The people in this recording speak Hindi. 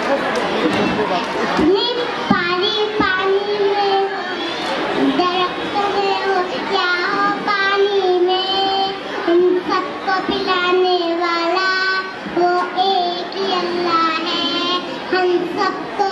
पानी पानी में दरख्त है वो क्या हो पानी में, इन सबको पिलाने वाला वो एक ही अल्लाह है, हम सबको